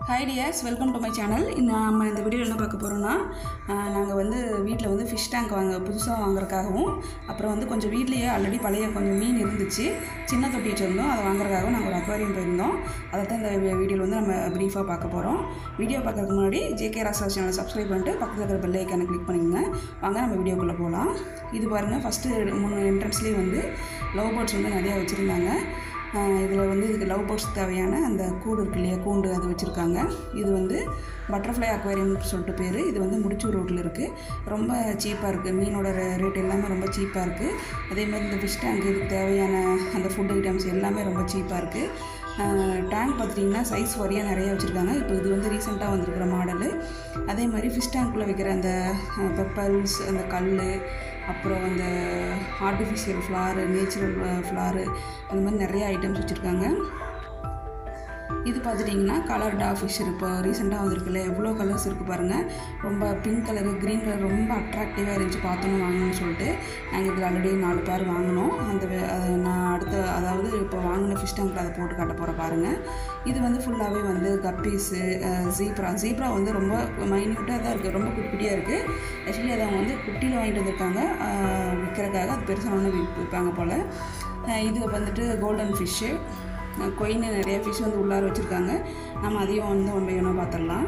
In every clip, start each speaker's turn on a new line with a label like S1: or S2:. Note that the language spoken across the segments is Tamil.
S1: Hi dears, welcome to my channel. நம்ம இந்த வீடியோல என்ன பார்க்க போறோம்னா நாங்க வந்து வீட்ல வந்து fish tank புதுசா வாங்குறதுக்காகவும் அப்புறம் வந்து கொஞ்சம் வீட்லயே ஆல்ரெடி பழைய கொஞ்சம் மீன் இருந்துச்சு சின்ன தொட்டி வச்சிருந்தோம் அதை வாங்குறதுக்காக நாங்க ஒரு அக்வாரியம் போயிருந்தோம் அத தான் இந்த வீடியோல வந்து நம்ம பிரீஃபா பார்க்க போறோம் வீடியோ பார்க்கிறதுக்கு முன்னாடி JK ராசா சேனலை சப்ஸ்கிரைப் பண்ணிட்டு பக்கத்துல இருக்கிற பெல் ஐகானை கிளிக் பண்ணிடுங்க வாங்க நம்ம வீடியோக்குள்ள போலாம் இது பாருங்க ஃபர்ஸ்ட் மூணு என்ட்ரன்ஸ்லயே வந்து லவ் பேர்ட்ஸ் வந்து நிறைய வச்சிருந்தாங்க இதில் வந்து இதுக்கு லவ் பேர்ட்ஸ் தேவையான அந்த கூடு இருக்கு இல்லையா கூண்டு அது வச்சுருக்காங்க இது வந்து பட்டர்ஃப்ளை அக்வாரியம்னு சொல்லிட்டு பேர் இது வந்து முடிச்சூர் ரோட்டில் இருக்குது ரொம்ப சீப்பாக இருக்குது மீனோட ரேட் எல்லாமே ரொம்ப சீப்பாக இருக்குது அதே மாதிரி இந்த ஃபிஷ் டேங்க் இதுக்கு தேவையான அந்த ஃபுட் ஐட்டம்ஸ் எல்லாமே ரொம்ப சீப்பாக இருக்குது டேங்க் பார்த்திங்கன்னா சைஸ் வரையாக நிறைய வச்சுருக்காங்க இப்போ இது வந்து ரீசெண்டாக வந்திருக்கிற மாடலு அதே மாதிரி ஃபிஷ் டேங்க்கில் வைக்கிற அந்த பெப்பல்ஸ் அந்த கல் அப்புறம் அந்த ஆர்டிஃபிஷியல் ஃப்ளாரு நேச்சுரல் ஃப்ளாரு அந்த மாதிரி நிறைய ஐட்டம்ஸ் வச்சுருக்காங்க இது பார்த்துட்டிங்கன்னா கலர் டா ஃபிஷ் இப்போ ரீசெண்டாக வந்திருக்குல்ல எவ்வளோ கலர்ஸ் இருக்குது பாருங்கள் ரொம்ப பிங்க் கலரு க்ரீன் கலர் ரொம்ப அட்ராக்டிவாக இருந்துச்சு பார்த்தோன்னு வாங்கணும்னு சொல்லிட்டு நாங்கள் இதில் ஆல்ரெடி 4 பேர் வாங்கினோம் நான் அடுத்த அதாவது இப்போ வாங்கின ஃபிஷ் டேங்க்கில் அதை போட்டு காட்ட போகிற பாருங்கள் இது வந்து ஃபுல்லாகவே வந்து கப்பீஸு ஜீப்ரா வந்து ரொம்ப மைன்யூட்டாக தான் இருக்குது ரொம்ப குட்டியாக இருக்குது ஆக்சுவலி அதை அவங்க வந்து குட்டியில் வாங்கிட்டு வந்திருக்காங்க விற்கிறதுக்காக அது பெருசாக ஒன்று விற்பாங்க போல் இது வந்துட்டு கோல்டன் ஃபிஷ்ஷு கொயின்னு நிறைய ஃபிஷ் வந்து உள்ளார வச்சுருக்காங்க நம்ம அதையும் வந்து ஒன் பை ஒன்னாக பார்த்துடலாம்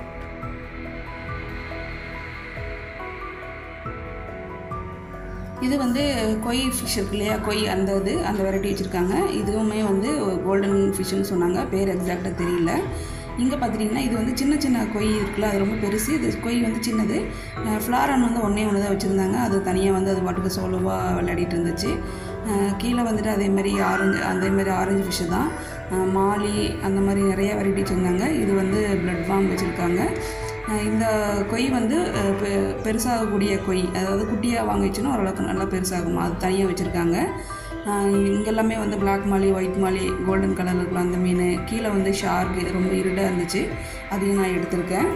S1: இது வந்து கொய் ஃபிஷ் இருக்கு இல்லையா கொய் அந்த வெரைட்டி வச்சுருக்காங்க இதுவுமே வந்து கோல்டன் ஃபிஷ்ஷுன்னு சொன்னாங்க பேர் எக்ஸாக்டாக தெரியல இங்கே பார்த்துட்டிங்கன்னா இது வந்து சின்ன சின்ன கொய் இருக்குல்ல அது ரொம்ப பெருசு இது கொய் வந்து சின்னது ஃப்ளாரான் வந்து ஒன்றே தான் வச்சுருந்தாங்க அது தனியாக வந்து அது பாட்டுக்கு சோலோவாக விளையாடிட்டு இருந்துச்சு கீழே வந்துட்டு அதேமாதிரி ஆரஞ்சு ஃபிஷ்ஷு தான் மாலி அந்த மாதிரி நிறைய வெரைட்டி வச்சுருந்தாங்க இது வந்து பிளட் வார்ம் வச்சுருக்காங்க இந்த கொய் வந்து பெருசாகக்கூடிய கொய் அதாவது குட்டியாக வாங்கி வச்சுன்னா ஓரளவுக்கு நல்லா பெருசாகுமா அது தனியாக வச்சுருக்காங்க இங்கெல்லாமே வந்து பிளாக் மாலி ஒயிட் மாலி கோல்டன் கலரில் இருக்கலாம் அந்த மீன் கீழே வந்து ஷார்க்கு ரொம்ப இருடாக இருந்துச்சு அதையும் நான் எடுத்திருக்கேன்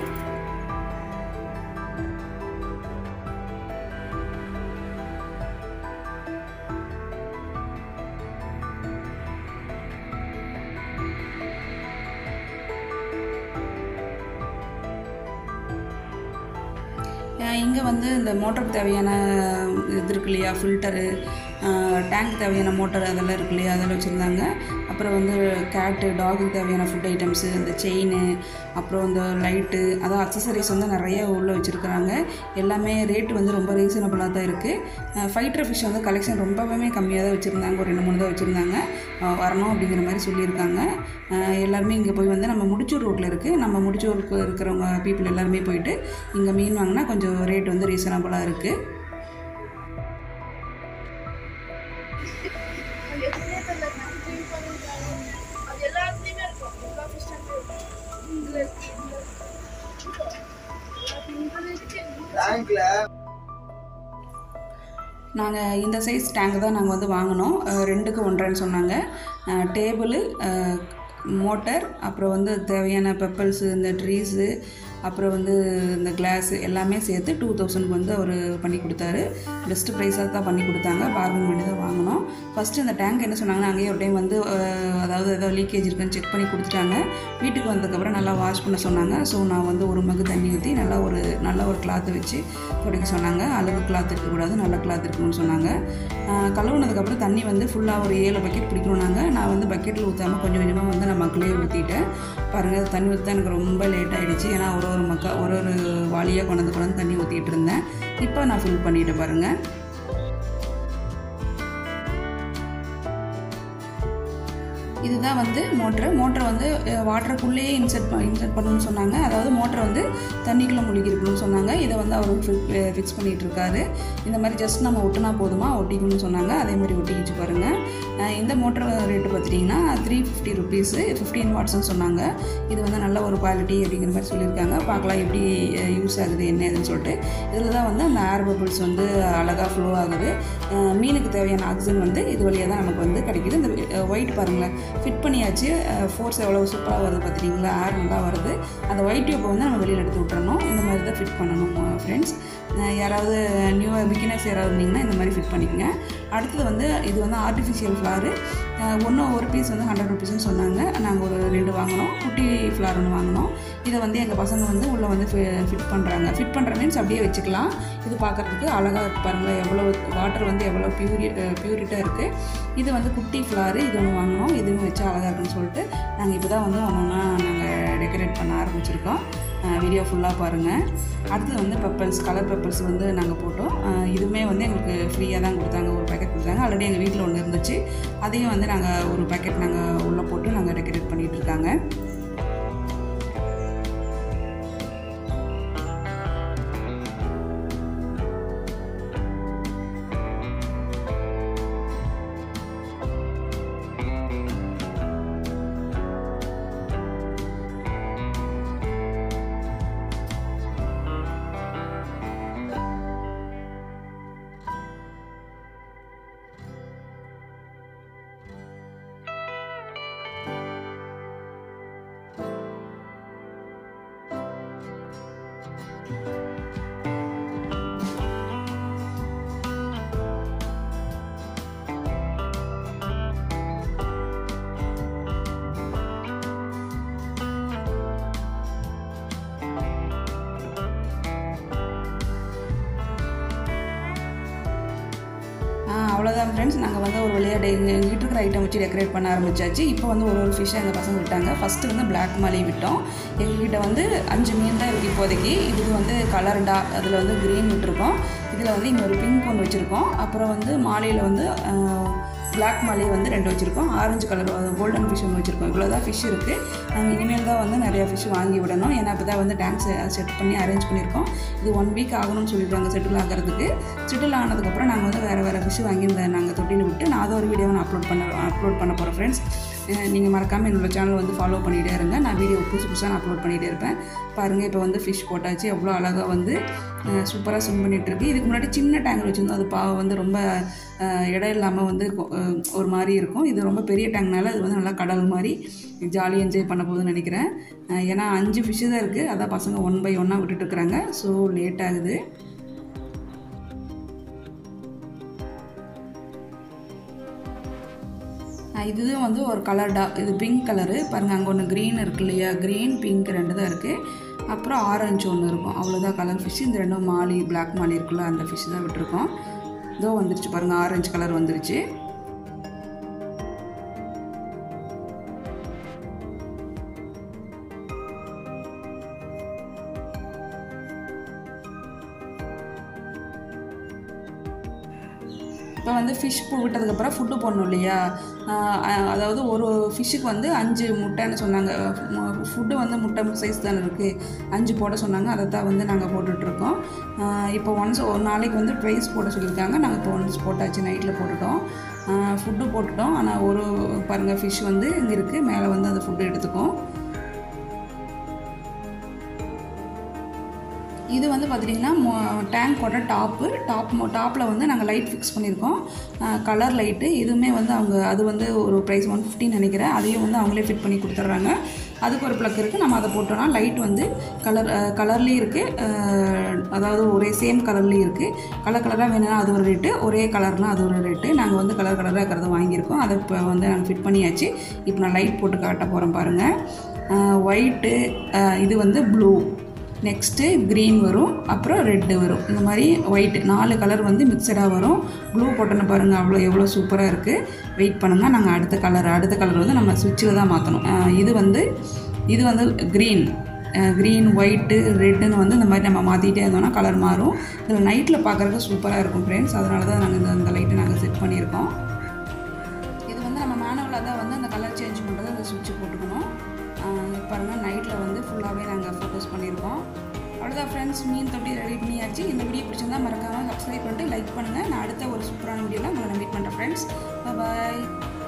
S1: இங்கே வந்து இந்த மோட்டருக்கு தேவையான இது இருக்கு இல்லையா ஃபில்டரு டேங்க் தேவையான மோட்டர் அதெல்லாம் இருக்கு இல்லையா அதெல்லாம் வச்சுருந்தாங்க அப்புறம் வந்து கேட்டு டாகுக்கு தேவையான ஃபுட் ஐட்டம்ஸு இந்த செயின் அப்புறம் இந்த லைட்டு அதான் அக்சசரிஸ் வந்து நிறைய உள்ளே வச்சுருக்குறாங்க எல்லாமே ரேட்டு வந்து ரொம்ப ரீசனபிளாக தான் இருக்குது ஃபைட்டர் ஃபிஷ் வந்து கலெக்ஷன் ரொம்பவே கம்மியாக தான் வச்சுருந்தாங்க ஒரு 2-3 தான் வச்சுருந்தாங்க வரணும் அப்படிங்கிற மாதிரி சொல்லியிருக்காங்க எல்லாருமே இங்கே போய் வந்து நம்ம முடிச்சூர் ரோட்டில் இருக்குது நம்ம முடிச்சூருக்கு இருக்கிறவங்க பீப்புள் எல்லாருமே போயிட்டு இங்கே மீன் வாங்கினா கொஞ்சம் ரேட் வந்து ரீசனபிளாக இருக்குது நாங்கள் இந்த சைஸ் டேங்க் தான் நாங்கள் வந்து வாங்கினோம் 2க்கு 1.5 சொன்னாங்க டேபிள் மோட்டர் அப்புறம் வந்து தேவையான பெப்பல்ஸு இந்த ட்ரீஸு அப்புறம் வந்து இந்த கிளாஸு எல்லாமே சேர்த்து 2000 வந்து அவர் பண்ணி கொடுத்தாரு பெஸ்ட்டு ப்ரைஸாக தான் பண்ணி கொடுத்தாங்க பார்கன் பண்ணி தான் வாங்கினோம் ஃபஸ்ட்டு இந்த டேங்க் என்ன சொன்னாங்கன்னா அங்கேயே ஒரு டைம் வந்து அதாவது ஏதோ லீக்கேஜ் இருக்குன்னு செக் பண்ணி கொடுத்துட்டாங்க வீட்டுக்கு வந்ததுக்கப்புறம் நல்லா வாஷ் பண்ண சொன்னாங்க ஸோ நான் வந்து ஒரு மகு தண்ணி ஊற்றி நல்ல ஒரு கிளாத்தை வச்சு துடைக்க சொன்னாங்க அழுகு கிளாத் இருக்கக்கூடாது நல்ல கிளாத் இருக்கணும்னு சொன்னாங்க கழுவுனதுக்கப்புறம் தண்ணி வந்து ஃபுல்லாக ஒரு 7 பக்கெட் பிடிக்கணும்னாங்க நான் வந்து பக்கெட்டில் ஊற்றாமல் கொஞ்சம் கொஞ்சமாக வந்து நான் மக்களே ஊற்றிட்டேன் பாருங்கள் தண்ணி ஊற்ற எனக்கு ரொம்ப லேட் ஆகிடுச்சு ஏன்னா ஒரு வாளியாக கொண்டு தண்ணி ஊற்றிட்டு இருந்தேன் இப்போ நான் ஃபில் பண்ணிவிட்டு பாருங்கள் இதுதான் வந்து மோட்டர் வந்து வாட்டருக்குள்ளேயே இன்செர்ட் பண்ணணும்னு சொன்னாங்க அதாவது மோட்டர் வந்து தண்ணிக்குள்ளே முழுகி இருக்கணும்னு சொன்னாங்க இதை வந்து அவர் ஃபிக்ஸ் பண்ணிகிட்ருக்காரு இந்த மாதிரி ஜஸ்ட் நம்ம ஒட்டினா போதுமா ஒட்டிக்கணும்னு சொன்னாங்க அதே மாதிரி ஒட்டிக்கிச்சு பாருங்கள் இந்த மோட்டர் ரேட்டு பார்த்துட்டிங்கன்னா 350 rupees 15 wattsன்னு சொன்னாங்க இது வந்து நல்ல ஒரு குவாலிட்டி அப்படிங்கிற மாதிரி சொல்லியிருக்காங்க பார்க்கலாம் எப்படி யூஸ் ஆகுது என்ன ஏதுன்னு சொல்லிட்டு இதில் தான் வந்து அந்த ஏர் பபிள்ஸ் வந்து அழகாக ஃப்ளோ ஆகுது மீனுக்கு தேவையான ஆக்சிஜன் வந்து இது வழியாக தான் நமக்கு வந்து கிடைக்குது இந்த ஒயிட் பாருங்களேன் ஃபிட் பண்ணியாச்சு ஃபோர்ஸ் எவ்வளோ சூப்பராக வருது பார்த்துட்டிங்களா ஏர் நல்லா வருது அந்த ஒயிட் டியூப்பை வந்து நம்ம வெளியில் எடுத்து விட்டுறணும் இந்த மாதிரி தான் ஃபிட் பண்ணணும் ஃப்ரெண்ட்ஸ் யாராவது நியூவாக பிகினர்ஸ் யாராவது இருந்தீங்கன்னா இந்த மாதிரி ஃபிட் பண்ணிக்கோங்க. அடுத்தது வந்து இது வந்து ஆர்டிஃபிஷியல் ஃப்ளாரு ஒரு பீஸ் வந்து 100 rupeesன்னு சொன்னாங்க. நாங்கள் ஒரு 2 வாங்கினோம். குட்டி ஃப்ளார் ஒன்று வாங்கினோம். இதை வந்து எங்கள் பசங்க வந்து உள்ளே வந்து ஃபிட் பண்ணுறாங்க. ஃபிட் பண்ணுற மீன்ஸ் அப்படியே வச்சுக்கலாம். இது பார்க்குறதுக்கு அழகாக இருக்குது பாருங்களேன். எவ்வளோ வாட்டர் வந்து எவ்வளோ பியூரிட்டாக இருக்குது. இது வந்து குட்டி ஃப்ளாரு, இது ஒன்று வாங்கினோம். இதுவும் வச்சு அழகாக இருக்குன்னு சொல்லிட்டு நாங்கள் இப்போ தான் வந்து ஒன்றா நாங்கள் டெக்கரேட் பண்ண ஆரம்பிச்சிருக்கோம். வீடியோ ஃபுல்லாக பாருங்கள். அடுத்தது வந்து பெப்பல்ஸ், கலர் பெப்பல்ஸ் வந்து நாங்கள் போட்டோம். இதுவுமே வந்து எங்களுக்கு ஃப்ரீயாக தான் கொடுத்தாங்க. ஒரு பேக்கெட் கொடுத்தாங்க. ஆல்ரெடி எங்கள் வீட்டில் ஒன்று இருந்துச்சு. அதையும் வந்து நாங்கள் ஒரு பேக்கெட் நாங்கள் உள்ளே போட்டு நாங்கள் டெக்கரேட் பண்ணிகிட்டு இருக்காங்க. அவ்வளோதான் ஃப்ரெண்ட்ஸ். நாங்கள் வந்து ஒரு வழியாக எங்கள் வீட்டு இருக்கிற ஐட்டம் வச்சு டெக்கரேட் பண்ண ஆரம்பிச்சாச்சு. இப்போ வந்து ஒரு ஃபிஷ்ஷை எங்கள் பசங்க விட்டாங்க. ஃபஸ்ட்டு வந்து பிளாக் மாலி விட்டோம். எங்கள்கிட்ட வந்து 5 மீன் தான் இருக்குது இப்போதைக்கு. இது வந்து கலர்டா, அதில் வந்து க்ரீன் விட்டுருக்கோம். இதில் வந்து இங்கே ஒரு பிங்க் ஒன்று வச்சுருக்கோம். அப்புறம் வந்து மாலையில் வந்து பிளாக் மாலி வந்து 2 வச்சுருக்கோம். ஆரஞ்சு கலர் கோல்டன் ஃபிஷ் ஒன்று வச்சுருக்கோம். இவ்வளோ தான் ஃபிஷ் இருக்குது. நாங்கள் இனிமேல் தான் வந்து நிறையா ஃபிஷ் வாங்கி விடணும். ஏன்னா இப்போ தான் வந்து டேங்க்ஸ் செட் பண்ணி அரேஞ்ச் பண்ணியிருக்கோம். இது 1 வீக் ஆகணும்னு சொல்லியிருக்காங்க செட்டில் ஆகிறதுக்கு. செட்டில் ஆனதுக்கப்புறம் நாங்கள் வந்து வேறு ஃபிஷ் வாங்கி நாங்கள் தொட்டியில் விட்டு நான் அதை ஒரு வீடியோவை நான் அப்லோட் பண்ண போகிறேன் ஃப்ரெண்ட்ஸ். நீங்கள் மறக்காமல் என்னோடய சேனல் வந்து ஃபாலோ பண்ணிகிட்டே இருங்க. நான் வீடியோ புதுசாக நான் அப்லோட் பண்ணிகிட்டே இருப்பேன். பாருங்கள், இப்போ வந்து ஃபிஷ் போட்டாச்சு. எவ்வளோ அழகாக வந்து சூப்பராக ஸ்விம் பண்ணிகிட்ருக்கு. இதுக்கு முன்னாடி சின்ன டேங்க் வச்சுருந்தோம். அது வந்து ரொம்ப இடம் இல்லாமல் வந்து ஒரு மாதிரி இருக்கும். இது ரொம்ப பெரிய டேங்க்னால அது வந்து நல்லா கடல் மாதிரி ஜாலியாக என்ஜாய் பண்ண போகுதுன்னு நினைக்கிறேன். ஏன்னா 5 ஃபிஷ்ஷு தான் இருக்குது. அதான் பசங்க 1 by 1 விட்டுட்டுருக்குறாங்க. ஸோ லேட் ஆகுது. இதுதான் வந்து ஒரு கலர்டா, இது பிங்க் கலரு பாருங்கள். அங்கே ஒன்று க்ரீன் இருக்கு இல்லையா, க்ரீன் பிங்க் 2 தான் இருக்குது. அப்புறம் ஆரஞ்சு ஒன்று இருக்கும். அவ்வளோதான் கலர் ஃபிஷ். இந்த 2 மாலி, பிளாக் மாலி இருக்குல்ல, அந்த ஃபிஷ் தான் விட்டுருக்கோம். இதோ வந்துருச்சு பாருங்கள், ஆரஞ்சு கலர் வந்துருச்சு. இப்போ வந்து ஃபிஷ் விட்டதுக்கப்புறம் ஃபுட்டு போடணும் இல்லையா. அதாவது ஒரு ஃபிஷ்ஷுக்கு வந்து 5 முட்டைன்னு சொன்னாங்க. ஃபுட்டு வந்து முட்டை சைஸ் தானே இருக்குது, 5 போட சொன்னாங்க. அதை தான் வந்து நாங்கள் போட்டுட்ருக்கோம். இப்போ ஒரு நாளைக்கு வந்து ட்வைஸ் போட சொல்லியிருக்காங்க. நாங்கள் இப்போ ஒன்ஸ் போட்டாச்சு, நைட்டில் போட்டுட்டோம். ஃபுட்டு போட்டுட்டோம். ஆனால் ஒரு பாருங்கள் ஃபிஷ் வந்து இங்கே இருக்குது, மேலே வந்து அந்த ஃபுட்டு எடுத்துக்கும். இது வந்து பார்த்திங்கன்னா டேங்கோட டாப்பில் வந்து நாங்கள் லைட் ஃபிக்ஸ் பண்ணியிருக்கோம். Colour light. இதுவுமே வந்து அது வந்து ஒரு ப்ரைஸ் 150 நினைக்கிறேன். அதையும் வந்து அவங்களே ஃபிட் பண்ணி கொடுத்துட்றாங்க. அதுக்கு ஒரு ப்ளக் இருக்குது. நம்ம அதை போட்டோன்னா லைட் வந்து கலர்லேயும் இருக்குது. அதாவது ஒரே சேம் கலர்லேயும் இருக்குது. கலராக வேணும்னா அது ஒரு ரேட்டு, ஒரே கலர்னால் அது ஒரு ரேட்டு. நாங்கள் வந்து கலராக இருக்கிறத வாங்கியிருக்கோம். அதை இப்போ வந்து நாங்கள் ஃபிட் பண்ணியாச்சு. இப்போ நான் லைட் போட்டு காட்ட போகிறேன் பாருங்கள். ஒயிட்டு, இது வந்து ப்ளூ, நெக்ஸ்ட்டு க்ரீன் வரும், அப்புறம் ரெட்டு வரும். இந்த மாதிரி ஒயிட்டு 4 கலர் வந்து மிக்சடாக வரும். ப்ளூ போட்டோன்னு பாருங்கள், எவ்வளோ சூப்பராக இருக்குது. வெயிட் பண்ணுங்கள், நாங்கள் அடுத்த கலர் வந்து நம்ம சுவிட்சில் தான் மாற்றணும். இது வந்து க்ரீன் ஒயிட்டு ரெட்டுன்னு வந்து இந்த மாதிரி நம்ம மாற்றிட்டே இருந்தோம்னா கலர் மாறும். இதில் நைட்டில் பார்க்குறதுக்கு சூப்பராக இருக்கும் ஃப்ரெண்ட்ஸ். அதனால தான் நாங்கள் இந்த லைட்டை நாங்கள் செட் பண்ணியிருக்கோம். இது வந்து நம்ம மேனுவலாக தான் வந்து அந்த கலர் சேஞ்ச் பண்ணுறது அந்த சுவிட்சு போட்டுக்கணும். பாருங்கள், நைட்டில் வந்து ஃபுல்லாகவே நாங்கள் ஃபோக்கஸ் பண்ணியிருக்கோம். அவ்வளோதான் ஃப்ரெண்ட்ஸ், மீன் தொட்டி ரெடி பண்ணியாச்சு. இந்த வீடியோ பிடிச்சிருந்தால் மறக்காமல் சப்ஸ்கிரைப் பண்ணிட்டு லைக் பண்ணுங்கள். நான் அடுத்த ஒரு சூப்பரான வீடியோவில் உங்களை மீட் பண்ணுறேன் ஃப்ரெண்ட்ஸ். பாய்.